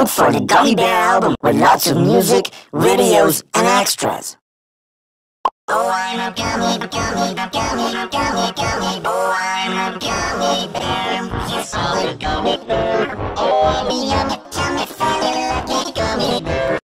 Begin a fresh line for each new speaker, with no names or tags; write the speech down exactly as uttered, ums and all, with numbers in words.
Look for the Gummy Bear album with lots of music, videos, and extras. Oh, I'm a gummy, gummy, gummy, gummy, gummy. Oh, I'm a gummy bear. Yes, I'm a gummy bear. Oh, I'm a